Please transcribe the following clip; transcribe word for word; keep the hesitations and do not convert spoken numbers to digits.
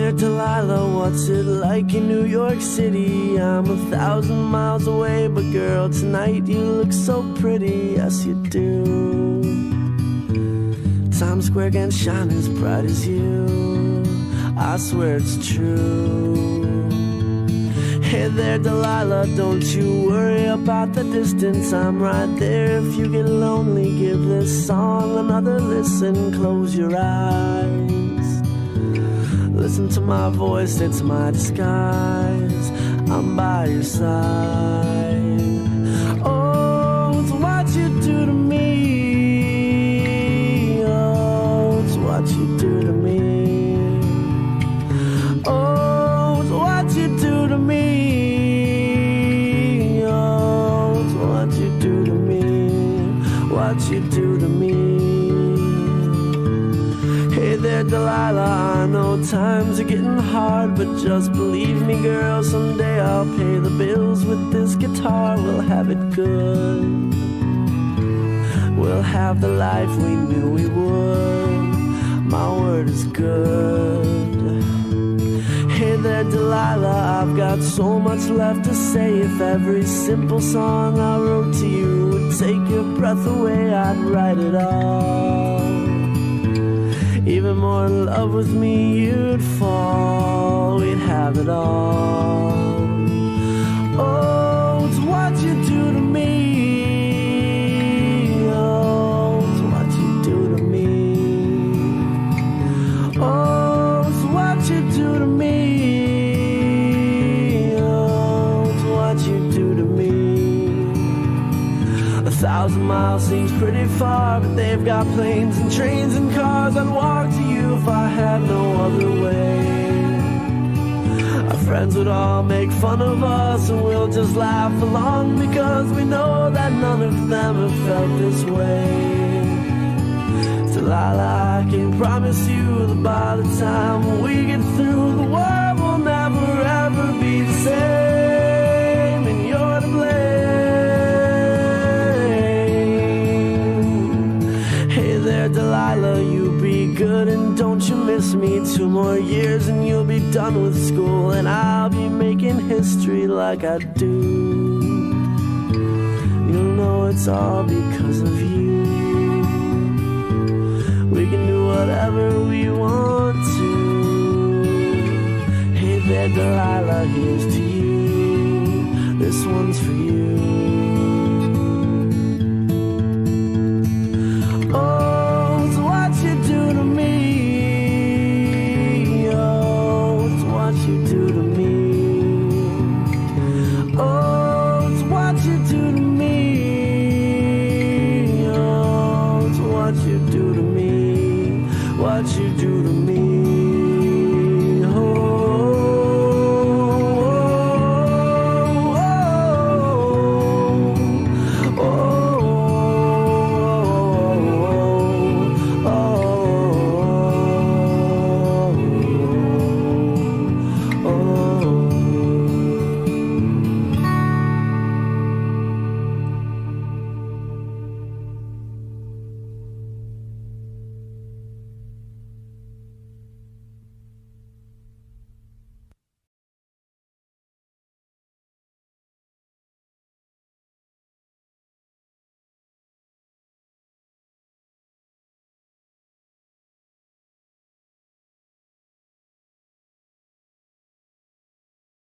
there, Delilah, what's it like in New York City? I'm a thousand miles away, but girl, tonight you look so pretty, yes you do. Times Square can shine as bright as you, I swear it's true. Hey there, Delilah, don't you worry about the distance, I'm right there. If you get lonely, give this song another listen. Close your eyes, listen to my voice, it's my disguise, I'm by your side. Oh, it's what you do to me, oh, it's what you do to me. Oh, it's what you do to me, oh, it's what you do to me, what you do to me. Hey there, Delilah, I know times are getting hard, but just believe me, girl, someday I'll pay the bills with this guitar. We'll have it good, we'll have the life we knew we would, my word is good. Hey there, Delilah, I've got so much left to say. If every simple song I wrote to you would take your breath away, I'd write it all. Even more in love with me you'd fall, we'd have it all. Oh, it's what you do to me, oh, it's what you do to me. Oh, it's what you do to me, oh, it's what you do to me. A thousand miles seems pretty far, but they've got planes and trains and cars. I'd walk to you if I had no other way. Our friends would all make fun of us, and we'll just laugh along, because we know that none of them have felt this way. Delilah, I can promise you that by the time we get through, the world will never ever be the same, and you're to blame. Hey there, Delilah, you be good and don't you miss me. Two more years and you'll be done with school, and I'll be making history like I do. You'll know it's all because of you. We can do whatever we want to. Hey there, Delilah, here's to you. This one's for you.